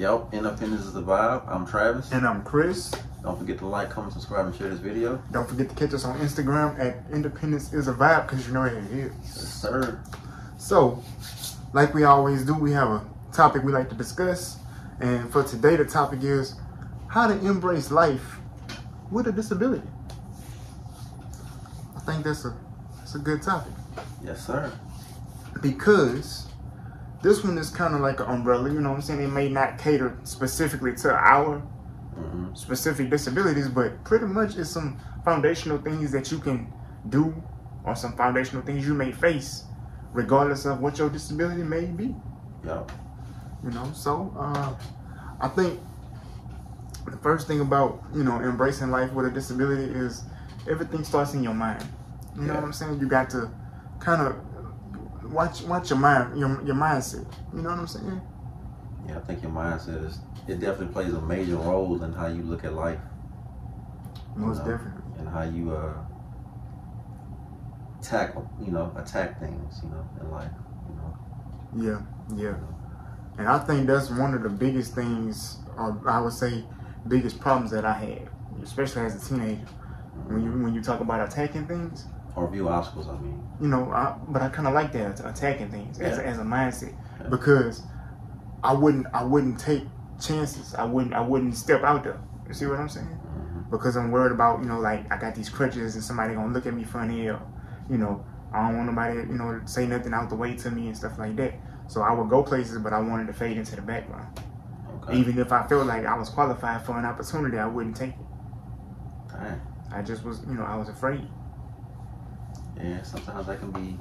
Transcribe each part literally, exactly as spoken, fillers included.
Yep, Independence is the vibe. I'm Travis. And I'm Chris. Don't forget to like, comment, subscribe, and share this video. Don't forget to catch us on Instagram at Independence is a vibe, because you know what it is. Yes, sir. So, like we always do, we have a topic we like to discuss. And for today, the topic is how to embrace life with a disability. I think that's a, that's a good topic. Yes, sir. Because this one is kind of like an umbrella, you know what I'm saying? It may not cater specifically to our mm-hmm. specific disabilities, but pretty much it's some foundational things that you can do or some foundational things you may face regardless of what your disability may be. Yeah. You know, so uh, I think the first thing about, you know, embracing life with a disability is everything starts in your mind. You know yeah. what I'm saying? You got to kind of Watch, watch your mind, your your mindset. You know what I'm saying? Yeah, I think your mindset is it definitely plays a major role in how you look at life. Most you know, definitely. And how you uh attack, you know, attack things, you know, in life. You know. Yeah, yeah. And I think that's one of the biggest things, or I would say, biggest problems that I had, especially as a teenager. Mm-hmm. When you when you talk about attacking things. Or view obstacles, I mean. You know, I, but I kind of like that, attacking things yeah. as, as a mindset, yeah. because I wouldn't, I wouldn't take chances. I wouldn't, I wouldn't step out there. You see what I'm saying? Mm-hmm. Because I'm worried about, you know, like I got these crutches and somebody gonna look at me funny, or, you know, I don't want nobody, you know, to say nothing out the way to me and stuff like that. So I would go places, but I wanted to fade into the background. Okay. Even if I felt like I was qualified for an opportunity, I wouldn't take it. Dang. I just was, you know, I was afraid. Yeah, sometimes that can be,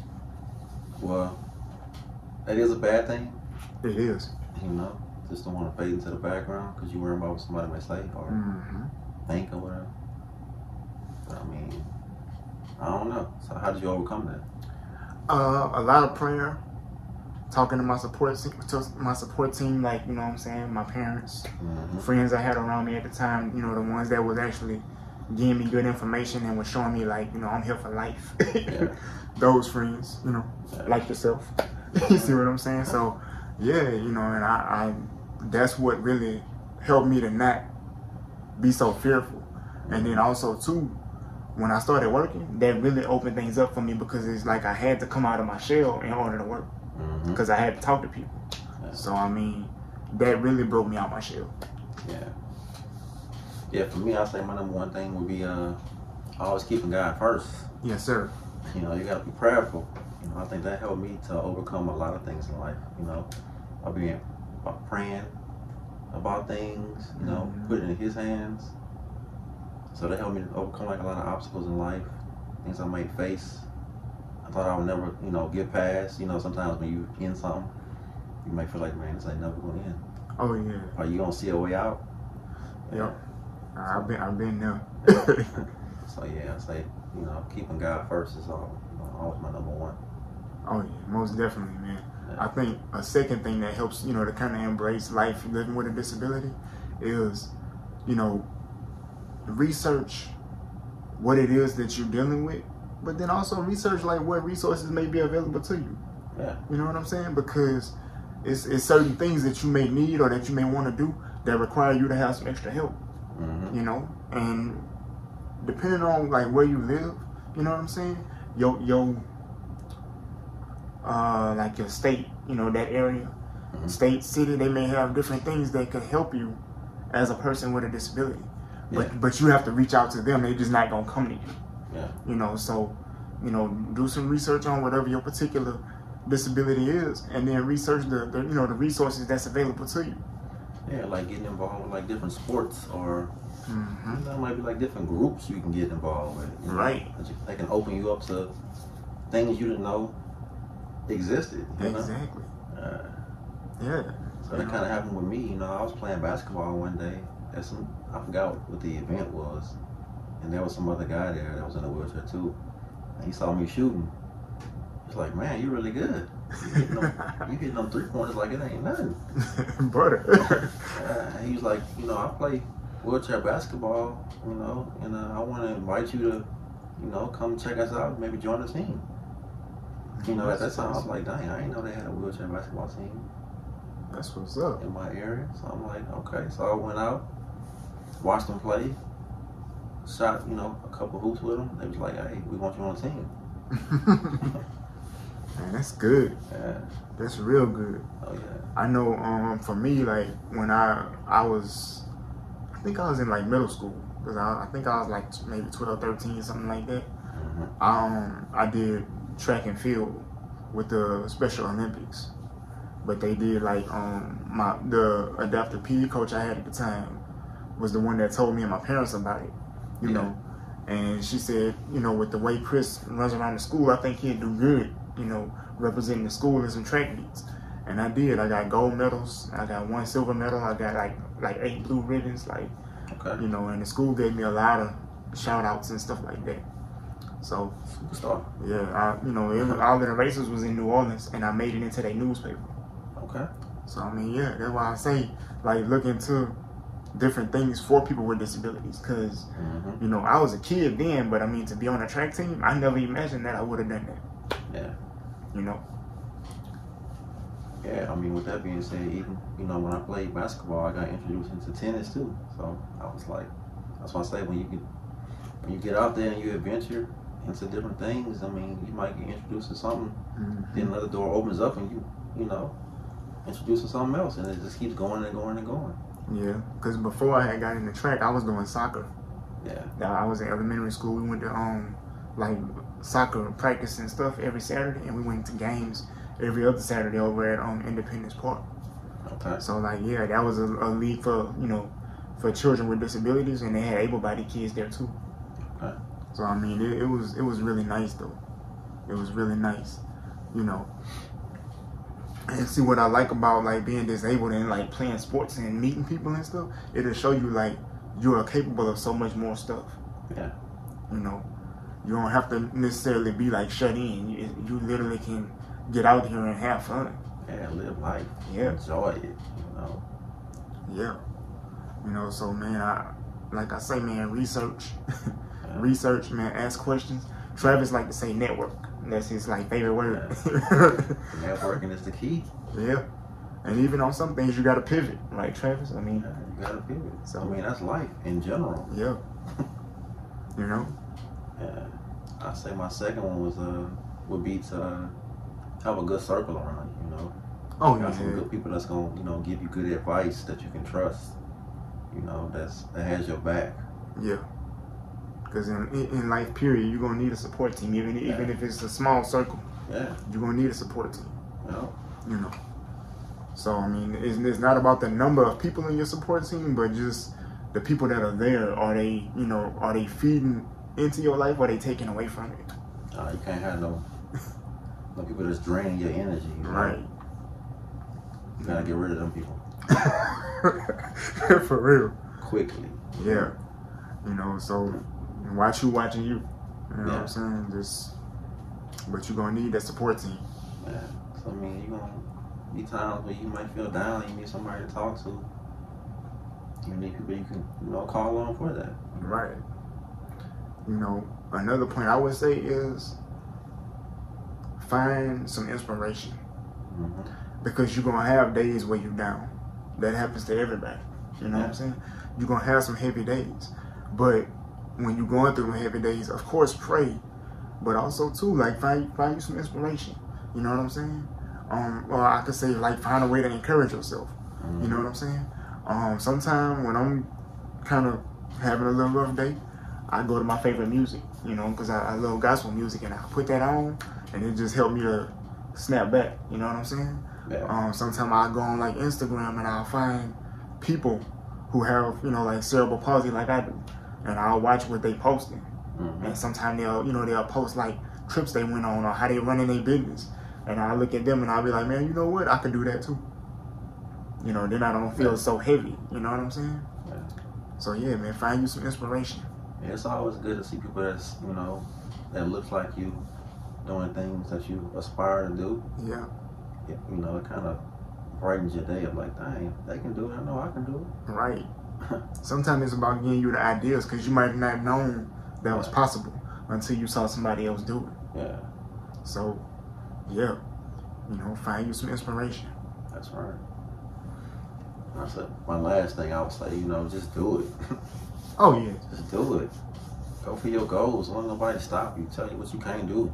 well, that is a bad thing. It is. You know, just don't want to fade into the background because you worry about what somebody may say or mm-hmm. think or whatever. But I mean, I don't know. So how did you overcome that? Uh, a lot of prayer, talking to my support to my support team, like, you know what I'm saying, my parents, mm-hmm. friends I had around me at the time, you know, the ones that was actually giving me good information and was showing me, like, you know, I'm here for life. Yeah. Those friends, you know, yeah. like yourself. You see what I'm saying? So, yeah, you know, and I, I, that's what really helped me to not be so fearful. And then also, too, when I started working, that really opened things up for me, because it's like I had to come out of my shell in order to work, because mm-hmm. I had to talk to people. Yeah. So, I mean, that really broke me out my shell. Yeah. Yeah, for me, I say my number one thing would be uh, always keeping God first. Yes, sir. You know, you got to be prayerful. You know, I think that helped me to overcome a lot of things in life. You know, by being, by praying about things. You know, mm-hmm. put it in His hands. So that helped me to overcome like a lot of obstacles in life, things I might face. I thought I would never, you know, get past. You know, sometimes when you in something, you might feel like, man, this ain't never going to end. Oh yeah. Are you gonna see a way out? Yeah. Yep. I've been, I've been there. So yeah, I say, you know, keeping God first is all, you know, always my number one. Oh yeah, most definitely, man. Yeah. I think a second thing that helps, you know, to kind of embrace life living with a disability is, you know, research what it is that you're dealing with, but then also research like what resources may be available to you. Yeah. You know what I'm saying? Because it's, it's certain things that you may need or that you may want to do that require you to have some extra help. Mm-hmm. You know, and depending on like where you live, you know what I'm saying, your your uh like your state, you know, that area, mm-hmm. state, city, they may have different things that can help you as a person with a disability. Yeah. But but you have to reach out to them. They're just not gonna come to you. Yeah. You know, so, you know, do some research on whatever your particular disability is, and then research the, the you know the resources that's available to you. Yeah, like getting involved with like different sports, or mm-hmm. you know, might be like different groups you can get involved with. You know? Right. They can open you up to things you didn't know existed. You exactly. Know? Uh, yeah. So that kind of happened with me. You know, I was playing basketball one day. At some, I forgot what the event was, and there was some other guy there that was in a wheelchair too. And he saw me shooting. He's like, "Man, you're really good. You hitting them, you hitting them three pointers like it ain't nothing." Brother. uh, he was like, "You know, I play wheelchair basketball. You know, and uh, I want to invite you to, you know, come check us out. Maybe join the team." You know, at that time, I was like, "Dang, I didn't know they had a wheelchair basketball team." That's what's up. In my area. So I'm like, okay. So I went out, watched them play, shot, you know, a couple hoops with them. They was like, hey, we want you on the team. Man, that's good. Yeah. That's real good. Oh yeah. I know. Um, for me, like when I I was, I think I was in like middle school because I, I think I was like maybe twelve, thirteen, something like that. Mm-hmm. Um, I did track and field with the Special Olympics, but they did like um my the adaptive P E coach I had at the time was the one that told me and my parents about it, you Yeah. know, and she said, you know, with the way Chris runs around the school, I think he'd do good, you know, representing the school in some track meets. And I did. I got gold medals. I got one silver medal. I got like like eight blue ribbons. Like, Okay. you know, and the school gave me a lot of shout outs and stuff like that. So, Superstar. yeah, I, you know, it was, all of the races was in New Orleans, and I made it into their newspaper. Okay. So, I mean, yeah, that's why I say, like, look into different things for people with disabilities. Because, Mm-hmm. you know, I was a kid then, but I mean, to be on a track team, I never imagined that I would have done that. Yeah. You know? Yeah, I mean, with that being said, even, you know, when I played basketball, I got introduced into tennis too. So I was like, that's why I say when you get, when you get out there and you adventure into different things, I mean, you might get introduced to something, Mm-hmm. then another door opens up and you, you know, introduced to something else, and it just keeps going and going and going. Yeah, because before I had got into track, I was doing soccer. Yeah. Now, I was in elementary school. We went to um like soccer practice and stuff every Saturday, and we went to games every other Saturday over at um Independence Park. Okay. So like yeah, that was a, a league for you know for children with disabilities, and they had able-bodied kids there too. Okay. So I mean, it, it was it was really nice though. It was really nice, you know. And see what I like about like being disabled and like playing sports and meeting people and stuff. It'll show you like you are capable of so much more stuff. Yeah. You know, you don't have to necessarily be like shut in. You, you literally can get out here and have fun. Yeah, live life. Yeah. Enjoy it, you know. Yeah. You know, so man, I like I say, man, research, Yeah. research, man, ask questions. Travis like to say network. That's his like favorite word. Networking is the key. Yeah. And even on some things, you got to pivot, right, Travis? I mean, Yeah, you gotta pivot. So- I mean, that's life in general. yeah. You know? Yeah. I say my second one was uh would be to uh, have a good circle around you. You know, Oh, got some yeah. good people that's gonna you know give you good advice that you can trust. You know, that's that has your back. Yeah. Because in, in in life, period, you're going to need a support team. Even, Yeah. even if it's a small circle, Yeah. you're going to need a support team. You know. You know? So, I mean, it's, it's not about the number of people in your support team, but just the people that are there. Are they, you know, are they feeding into your life, or are they taking away from it? Uh, you can't have no no people that's draining your energy. You know? Right. You gotta get rid of them people For real. quickly. Yeah. You know, so watch who watching you. You know what Yeah. I'm saying? Just, but you're going to need that support team. Yeah. So I mean, you're gonna be times where you might feel down. You need somebody to talk to. You need people you can you know call on for that. Right. You know, another point I would say is find some inspiration, Mm-hmm. because you're going to have days where you're down. That happens to everybody. You know what I'm saying? You're going to have some heavy days. But when you're going through heavy days, of course, pray. But also, too, like, find, find you some inspiration. You know what I'm saying? Um, or I could say, like, find a way to encourage yourself. Mm-hmm. You know what I'm saying? Um, sometimes when I'm kind of having a little rough day, I go to my favorite music, you know, because I, I love gospel music, and I put that on, and it just helped me to snap back. You know what I'm saying? Yeah. Um, sometimes I go on like Instagram and I'll find people who have, you know, like cerebral palsy like I do, and I'll watch what they posting. Mm-hmm. And sometimes they'll, you know, they'll post like trips they went on or how they running their business, and I look at them and I'll be like, man, you know what? I could do that too. You know, then I don't feel Yeah. so heavy. You know what I'm saying? Yeah. So yeah, man, find you some inspiration. Yeah, it's always good to see people that's, you know, that looks like you doing things that you aspire to do. Yeah, It, you know, it kind of brightens your day of like, dang, they can do it. I know I can do right. it. Sometimes it's about getting you the ideas, because you might have not known that was Yeah. possible until you saw somebody else do it. Yeah, So, yeah, you know, find you some inspiration. that's right. I said, my last thing I would say, you know, just do it. Oh yeah. Just do it. Go for your goals. Don't let nobody stop you. Tell you what you can't do.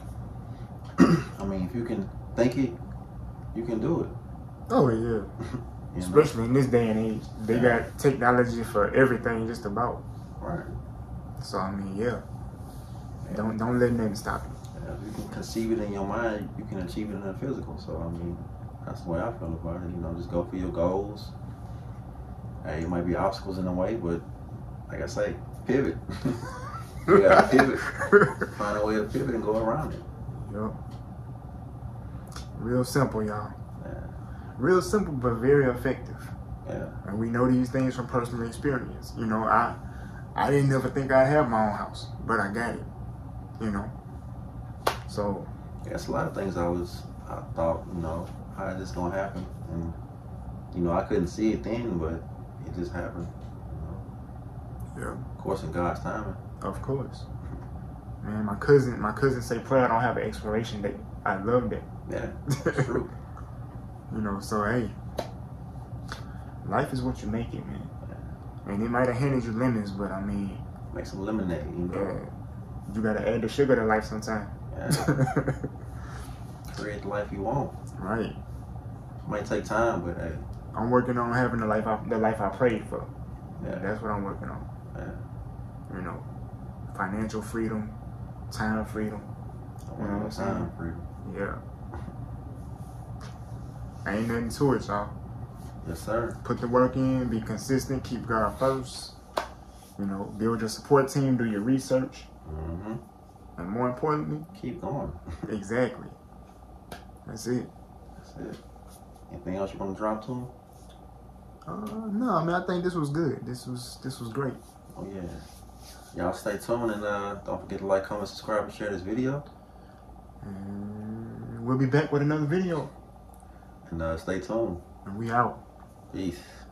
I mean, if you can think it, you can do it. Oh yeah. Especially know? in this day and age, they yeah. got technology for everything, just about. Right. So I mean, yeah. yeah. Don't don't let nothing stop you. Yeah, if you can conceive it in your mind, you can achieve it in the physical. So I mean, that's the way I feel about it. You know, just go for your goals. Hey, it might be obstacles in the way, but like I say, pivot. You gotta pivot. Find a way to pivot and go around it. Yep. Real simple, y'all. Yeah. Real simple, but very effective. Yeah. And we know these things from personal experience. You know, I I didn't ever think I'd have my own house, but I got it. You know. So. Yeah, it's a lot of things I was, I thought, you know, how is this gonna happen? And, you know, I couldn't see it then, but it just happened. You know? Yeah. Of course, in God's timing. Of course. Man, my cousin, my cousin say prayer don't have an expiration date. I love that. Yeah, it's true. You know, so hey, life is what you make it, man. Yeah. And it might have handed you lemons, but I mean, make some lemonade. You know? Yeah, you gotta add the sugar to life sometime. Yeah. Create the life you want. Right. It might take time, but hey, I'm working on having the life I, the life I prayed for. Yeah, that's what I'm working on. Yeah. You know, financial freedom, time freedom. I want no time freedom. Yeah. Ain't nothing to it, y'all. Yes, sir. Put the work in, be consistent, keep God first. You know, build your support team, do your research. Mm-hmm. And more importantly, keep going. Exactly. That's it. That's it. Anything else you want to drop to them? Uh, no, I mean, I think this was good. This was this was great. Oh, yeah. Y'all stay tuned and uh, don't forget to like, comment, subscribe, and share this video. And we'll be back with another video. And uh, stay tuned. And we out. Peace.